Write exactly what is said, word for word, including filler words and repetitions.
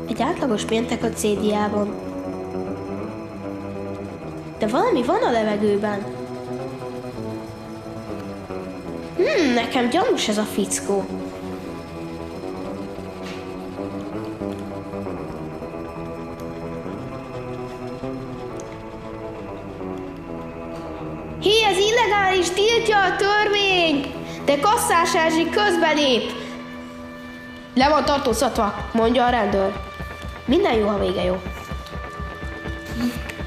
Egy átlagos péntek a cé dé á-ban. De valami van a levegőben. Hmm, nekem gyanús ez a fickó. Hé, ez illegális, tiltja a törvény! De Kasszás Erzsi közbelép! Le van tartóztatva, mondja a rendőr. Minden jó, ha vége jó.